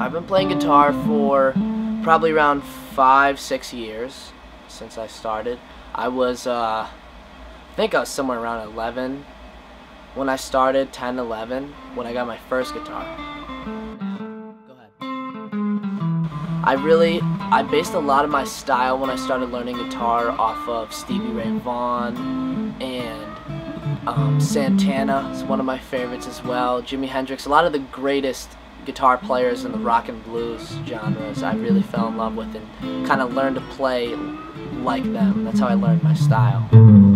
I've been playing guitar for probably around 5-6 years since I started. I think I was somewhere around 11 when I started, 10, 11, when I got my first guitar. Go ahead. I based a lot of my style when I started learning guitar off of Stevie Ray Vaughan and Santana is one of my favorites as well. Jimi Hendrix, a lot of the greatest guitar players in the rock and blues genres I really fell in love with and kind of learned to play like them. That's how I learned my style.